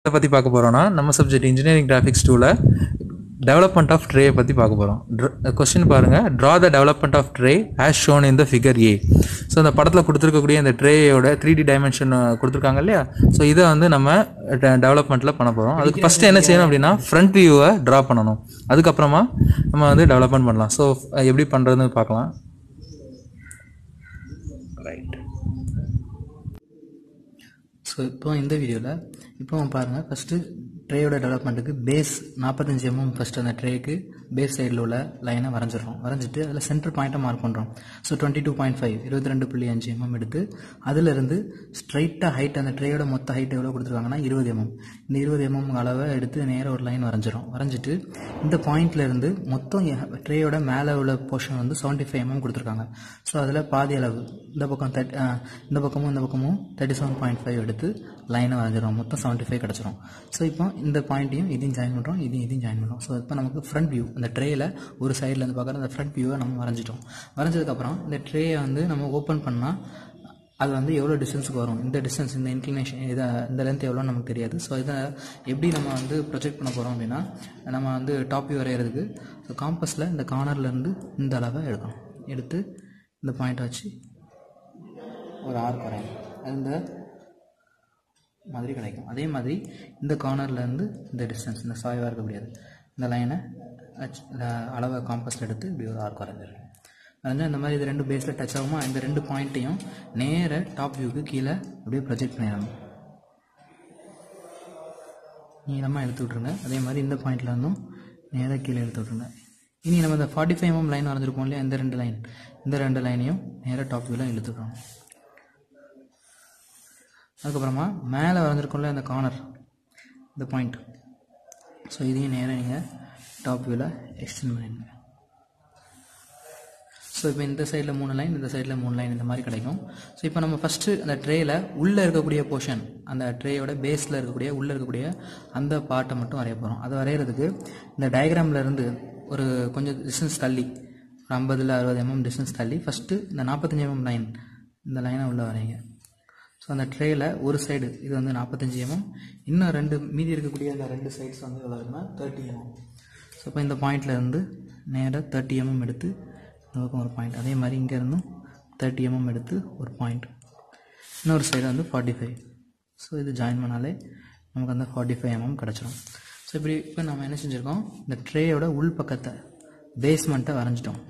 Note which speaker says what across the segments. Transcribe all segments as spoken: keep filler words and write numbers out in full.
Speaker 1: இதை பற்றி பார்க்க போகிறோன்னா நம்ம சப்ஜெக்ட் இன்ஜினியரிங் கிராஃபிக்ஸ் டூவில் டெவலப்மெண்ட் ஆஃப் ட்ரே பற்றி பார்க்க போகிறோம். கொஸ்டின் பாருங்கள், draw the development of tray as shown in the figure A. So இந்த படத்தில் கொடுத்துருக்கக்கூடிய இந்த ட்ரேயோட த்ரீ டி டைமென்ஷன் கொடுத்துருக்காங்க இல்லையா? ஸோ இதை வந்து நம்ம டெவலப்மெண்ட்டில் பண்ண போகிறோம். அதுக்கு ஃபஸ்ட்டு என்ன செய்யணும் அப்படின்னா ஃப்ரண்ட் வியூவை ட்ரா பண்ணணும். அதுக்கப்புறமா நம்ம வந்து டெவலப்மெண்ட் பண்ணலாம். ஸோ எப்படி பண்ணுறதுன்னு பார்க்கலாம். ரைட்.
Speaker 2: ஸோ இப்போ இந்த வீடியோவில் இப்போ பாருங்கள், ஃபஸ்ட்டு ட்ரேயோட டெவலப்மெண்ட்டுக்கு பேஸ் நாற்பத்தஞ்சு எம்எம் ஃபஸ்ட்டு அந்த ட்ரேக்கு பேஸ் சைடில் உள்ள லைனை வரைஞ்சிடறோம். வரைஞ்சிட்டு அதில் சென்டர் பாயிண்ட்டை மார்க் பண்ணுறோம். So twenty two point five இருபத்தி ரெண்டு புள்ளி அஞ்சு எம்எம் எடுத்து அதிலிருந்து ஸ்ட்ரைட்டாக ஹைட் அந்த ட்ரேயோட மொத்த ஹைட் எவ்வளோ கொடுத்துருக்காங்கன்னா இருபது எம்எம். இந்த இருபது எம்எம் அளவை எடுத்து நேராக ஒரு லைன் வரைஞ்சிடும். வரைஞ்சிட்டு இந்த பாயிண்ட்லேருந்து மொத்தம் ட்ரேயோட மேலே உள்ள போர்ஷன் வந்து செவன்ட்டி ஃபைவ் எம்எம் கொடுத்துருக்காங்க. ஸோ அதில் பாதி அளவு இந்த பக்கம் தேர்ட் இந்த பக்கமும் இந்த பக்கமும் தேர்ட்டி செவன் பாயிண்ட் ஃபைவ் எடுத்து லைனை வரைஞ்சிடும். மொத்தம் செவன்ட்டி ஃபைவ் கிடச்சிரும். ஸோ இப்போ இந்த பாயிண்ட்டையும் இதையும் ஜாயின் பண்ணுறோம், இதையும் இதையும் ஜாயின் பண்ணுறோம். ஸோ இப்போ நமக்கு ஃப்ரண்ட் வியூ அந்த ட்ரேயில் ஒரு சைடில் இருந்து பார்க்குற அந்த ஃப்ரண்ட் வியூவை நம்ம வரைஞ்சிட்டோம். வரைஞ்சதுக்கப்புறம் இந்த ட்ரேயை வந்து நம்ம ஓப்பன் பண்ணால் அது வந்து எவ்வளோ டிஸ்டன்ஸுக்கு வரும், இந்த டிஸ்டன்ஸ் இந்த இன்க்ளினேஷன் இதை இந்த லென்த் எவ்வளோன்னு நமக்கு தெரியாது. ஸோ இதை எப்படி நம்ம வந்து ப்ரொஜெக்ட் பண்ண போகிறோம் அப்படின்னா, நம்ம வந்து டாப் வியூ வரைகிறதுக்கு ஸோ காம்பஸில் இந்த கார்னர்லேருந்து இந்த அளவை எடுக்கணும். எடுத்து இந்த பாயிண்ட்டை வச்சு ஒரு ஆர்க் வரையணும். அது இந்த மாதிரி கிடைக்கும். அதே மாதிரி இந்த கார்னர்லேருந்து இந்த டிஸ்டன்ஸ் இந்த சாய்வாக இருக்க முடியாது, இந்த லைனை அளவை காம்பஸில் எடுத்து இப்படி ஒரு ஆர்க் வரைஞ்சிடணும். வரைஞ்சால் இந்த மாதிரி இது ரெண்டு பேஸில் டச் ஆகுமா, இந்த ரெண்டு பாயிண்ட்டையும் நேராக டாப் வியூக்கு கீழே அப்படியே ப்ரொஜெக்ட் பண்ணிடணும். நீளமாக எடுத்து விட்ருங்க. அதே மாதிரி இந்த பாயிண்ட்டில் இருந்தும் நேராக கீழே எடுத்து விட்ருங்க. இனி நம்ம இந்த ஃபார்ட்டி ஃபைவ் எம்எம் லைன் வரைஞ்சிருப்போம் இல்லையா, இந்த ரெண்டு லைன் இந்த ரெண்டு லைனையும் நேராக டாப் வியூவில் இழுத்துக்கணும். அதுக்கப்புறமா மேலே வரைஞ்சிருக்கோம்ல இந்த கார்னர் இந்த பாயிண்ட், ஸோ இதையும் நேராக நீங்கள் டாப் வியூவில் எக்ஸ்டெண்ட் பண்ணிடுங்க. ஸோ இப்போ இந்த சைடில் மூணு லைன், இந்த சைடில் மூணு லைன், இந்த மாதிரி கிடைக்கும். ஸோ இப்போ நம்ம ஃபஸ்ட்டு அந்த ட்ரேயில் உள்ளே இருக்கக்கூடிய போர்ஷன், அந்த ட்ரேயோட பேஸில் இருக்கக்கூடிய உள்ளே இருக்கக்கூடிய அந்த பார்ட்டை மட்டும் வரைய போகிறோம். அதை வரைகிறதுக்கு இந்த டயக்ராமில் இருந்து ஒரு கொஞ்சம் டிஸ்டன்ஸ் தள்ளி ஒரு ஐம்பதுல அறுபது எம்எம் டிஸ்டன்ஸ் தள்ளி ஃபஸ்ட்டு இந்த நாற்பத்தஞ்சு எம்எம் லைன் இந்த லைனை உள்ளே வரைங்க. ஸோ அந்த ட்ரேயில் ஒரு சைடு இது வந்து நாற்பத்தஞ்சு எம்எம், இன்னும் ரெண்டு மீதி இருக்கக்கூடிய அந்த ரெண்டு சைட்ஸ் வந்து எவ்வளோ இருக்குன்னா தேர்ட்டி எம்எம். ஸோ இப்போ இந்த பாயிண்டில் இருந்து நேராக தேர்ட்டி எம்எம் எடுத்து இந்த பக்கம் ஒரு பாயிண்ட், அதே மாதிரி இங்கேருந்தும் தேர்ட்டி எம்எம் எடுத்து ஒரு பாயிண்ட், இன்னொரு சைடு வந்து ஃபார்ட்டி ஃபைவ். ஸோ இது ஜாயின் பண்ணாலே நமக்கு அந்த ஃபார்ட்டி ஃபைவ் எம்எம் கிடச்சிரும். ஸோ இப்படி இப்போ நம்ம என்ன செஞ்சுருக்கோம், இந்த ட்ரேயோட உள் பக்கத்தை பேஸ்மெண்ட்டை வரைஞ்சிட்டோம்.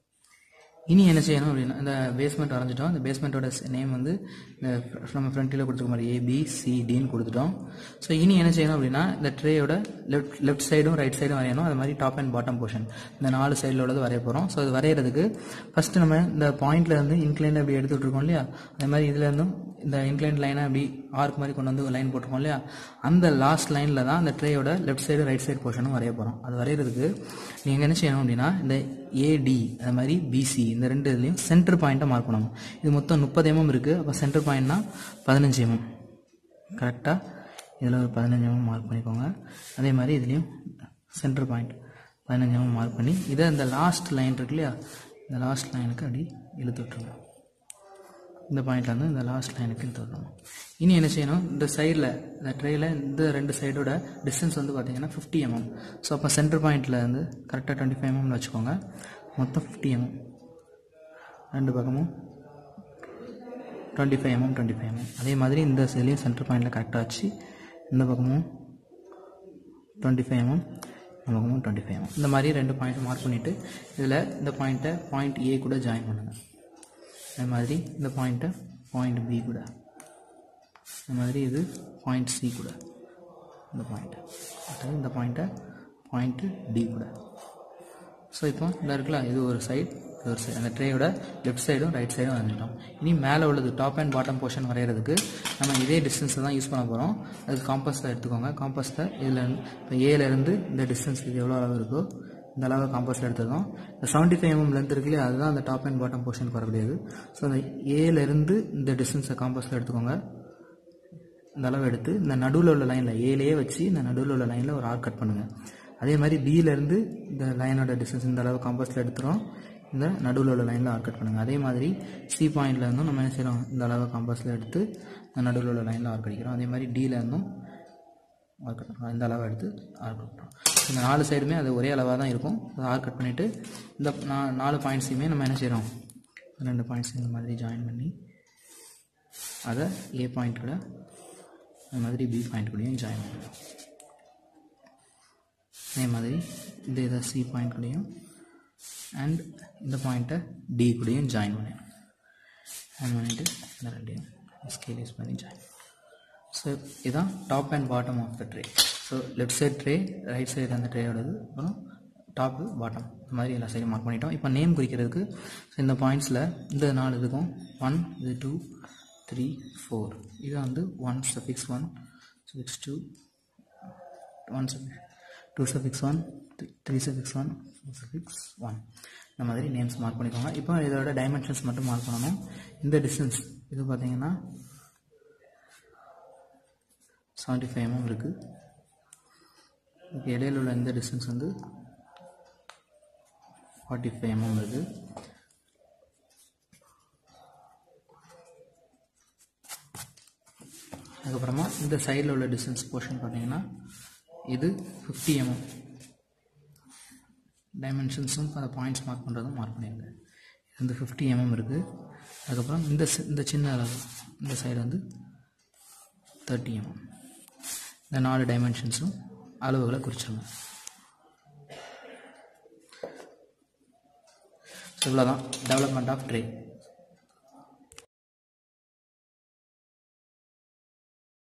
Speaker 2: இனி என்ன செய்யணும் அப்படின்னா, இந்த பேஸ்மெண்ட் வரைஞ்சிட்டோம். இந்த பேஸ்மெண்ட்டோட நேம் வந்து இந்த நம்ம ஃப்ரண்ட்டில் கொடுத்துருக்க மாதிரி ஏபிசிடின்னு கொடுத்துட்டோம். ஸோ இனி என்ன செய்யணும் அப்படின்னா, இந்த ட்ரேயோட லெஃப்ட் லெஃப்ட் சைடும் ரைட் சைடும் வரையணும். அது மாதிரி டாப் அண்ட் பாட்டம் போர்ஷன் இந்த நாலு சைடில் உள்ளது வரைய போகிறோம். ஸோ இது வரைகிறதுக்கு ஃபஸ்ட்டு நம்ம இந்த பாயிண்ட்ல இருந்து இன்க்ளைன் அப்படி எடுத்துகிட்டு இருக்கோம் இல்லையா, அதே மாதிரி இதுல இருந்தும் இந்த இன்க்ளைன் லைனை அப்படி ஆர்க் மாதிரி கொண்டு வந்து லைன் போட்டிருக்கோம் இல்லையா, அந்த லாஸ்ட் லைனில் தான் இந்த ட்ரேயோட லெஃப்ட் சைடு ரைட் சைடு போர்ஷனும் வரைய போகிறோம். அது வரைகிறதுக்கு நீங்கள் என்ன செய்யணும் அப்படின்னா, இந்த ஏடி அது மாதிரி பிசி இந்த ரெண்டு இதுலையும் சென்டர் பாயிண்ட்டை மார்க் பண்ணணும். இது மொத்தம் முப்பது எம்எம் இருக்குது. அப்போ சென்டர் பாயிண்ட்னா பதினஞ்சு எம்எம் கரெக்டாக இதில் ஒரு பதினஞ்சு எம்எம் மார்க் பண்ணிக்கோங்க. அதே மாதிரி இதுலேயும் சென்டர் பாயிண்ட் பதினஞ்சு எம்எம் மார்க் பண்ணி இதை இந்த லாஸ்ட் லைன் இருக்கு இல்லையா, இந்த லாஸ்ட் லைனுக்கு அப்படி இழுத்து விட்டுருங்க. இந்த பாயிண்ட்ல வந்து இந்த லாஸ்ட் லைனுக்கு இழுத்து விட்டுருங்க. இனி என்ன செய்யணும், இந்த சைடில் இந்த ட்ரேயில் இந்த ரெண்டு சைடோட டிஸ்டன்ஸ் வந்து பார்த்தீங்கன்னா ஃபிஃப்டி எம்எம். ஸோ அப்போ சென்டர் பாயிண்ட்டில் வந்து கரெக்டாக டுவெண்ட்டி ஃபைவ் எம்எம்னு வச்சுக்கோங்க. மொத்தம் ஃபிஃப்டி எம்எம், ரெண்டு பக்கமும் twenty five mm twenty five mm. அதே மாதிரி இந்த சைட்லேயும் சென்டர் பாயிண்டில் கரெக்டாக வச்சு இந்த பக்கமும் டுவெண்ட்டி ஃபைவ் எம்எம் இந்த பக்கமும் டுவெண்ட்டி ஃபைவ் எம்எம். இந்த மாதிரி ரெண்டு பாயிண்ட்டை மார்க் பண்ணிவிட்டு இதில் இந்த பாயிண்ட்டை பாயிண்ட் ஏ கூட ஜாயின் பண்ணுங்கள். அதே மாதிரி இந்த பாயிண்ட்டை பாயிண்ட் பி கூட, இந்த மாதிரி இது பாயிண்ட் சி கூட, இந்த பாயிண்ட்டு இந்த பாயிண்ட்டை பாயிண்ட்டு டி கூட. ஸோ இப்போ இந்த இருக்குல்ல, இது ஒரு சைடு இது ஒரு சைடு, அந்த ட்ரேயோட லெஃப்ட் சைடும் ரைட் சைடும் வரைஞ்சிட்டோம். இனி மேலே உள்ளது டாப் அண்ட் பாட்டம் போர்ஷன் வரைகிறதுக்கு நம்ம இதே டிஸ்டன்ஸை தான் யூஸ் பண்ண போகிறோம். அதுக்கு காம்பஸில் எடுத்துக்கோங்க. காம்பஸில் இதில் இப்போ ஏலேருந்து இந்த டிஸ்டன்ஸ் இது எவ்வளோ அளவு இருக்கோ இந்த அளவு காம்பஸில் எடுத்துருக்கோம். இந்த செவன்ட்டி ஃபைவ் எம்எம் லென்த் இருக்குல்லையே, அதுதான் அந்த டாப் அண்ட் பாட்டம் போர்ஷனுக்கு வரக்கூடியது. ஸோ அந்த ஏலேருந்து இந்த டிஸ்டன்ஸை காம்பஸில் எடுத்துக்கோங்க. இந்த அளவு எடுத்து இந்த நடுவில் உள்ள லைனில் ஏலேயே வச்சு இந்த நடுவில் உள்ள லைனில் ஒரு ஆர்க் கட் பண்ணுங்கள். அதே மாதிரி பியிலேருந்து இந்த லைனோட டிஸ்டன்ஸ் இந்த அளவு காம்பஸில் எடுத்துகிறோம். இந்த நடுவில் உள்ள லைனில் ஆர்க் கட் பண்ணுங்கள். அதே மாதிரி சி பாயிண்ட்ல இருந்தும் நம்ம என்ன செய்கிறோம், இந்த அளவு காம்பஸில் எடுத்து இந்த நடுவில் உள்ள லைனில் ஆர்க் அடிக்கிறோம். அதே மாதிரி டியில் இருந்தும் ஆர் கட் பண்ணுறோம். இந்த அளவை எடுத்து ஆர் கட் பண்ணுறோம். இந்த நாலு சைடுமே அது ஒரே அளவாக தான் இருக்கும். அதை ஆர் கட் பண்ணிவிட்டு இந்த நா நாலு பாயிண்ட்ஸையுமே நம்ம என்ன செய்கிறோம், ரெண்டு பாயிண்ட்ஸ் இந்த மாதிரி ஜாயின் பண்ணி அதை ஏ பாயிண்ட் கூட இந்த மாதிரி பி பாயிண்ட் கூடயும் ஜாயின் பண்ணுறோம். அதே மாதிரி இந்த இதை சி பாயிண்ட் கூடயும் அண்ட் இந்த பாயிண்ட்டை டி கூடயும் ஜாயின் பண்ணிடணும். ஜாயின் பண்ணிவிட்டு இந்த ரெண்டையும் ஸ்கேல் யூஸ் பண்ணி ஜாயின். ஸோ இதுதான் top and bottom of the tray. So left side tray, right side அந்த ட்ரேயோடது, அப்புறம் டாப்பு பாட்டம் இந்த மாதிரி எல்லா சைடும் மார்க் பண்ணிட்டோம். இப்போ நேம் குறிக்கிறதுக்கு ஸோ இந்த பாயிண்ட்ஸில் இந்த நாலு இருக்கும். ஒன், இது டூ, த்ரீ, ஃபோர். இது வந்து one suffix one, suffix two, one suffix two suffix one, three suffix one, four suffix one. இந்த மாதிரி நேம்ஸ் மார்க் பண்ணிக்கோங்க. இப்போ இதோட டைமென்ஷன்ஸ் மட்டும் மார்க் பண்ணணும். இந்த டிஸ்டன்ஸ் இது பார்த்தீங்கன்னா செவன்ட்டி ஃபைவ் எம்எம் இருக்குது. இதுக்கு இடையில உள்ள இந்த டிஸ்டன்ஸ் வந்து ஃபார்ட்டி ஃபைவ் எம்எம் இருக்குது. அதுக்கப்புறமா இந்த சைடில் உள்ள டிஸ்டன்ஸ் போர்ஷன் பார்த்தீங்கன்னா இது ஃபிஃப்டி எம்எம். டைமென்ஷன்ஸும் அந்த பாயிண்ட்ஸ் மார்க் பண்ணுறதும் மார்க் பண்ணிடுங்க. இது வந்து ஃபிஃப்டி எம்எம் இருக்குது. அதுக்கப்புறம் இந்த இந்த சின்ன அளவு இந்த சைடு வந்து தேர்ட்டி எம்எம். இந்த நாலு டைமென்ஷன்ஸும் அளவுகளை குறிச்சிருங்க. ஸோ இவ்வளோதான் டெவலப்மெண்ட் ஆஃப் ட்ரே.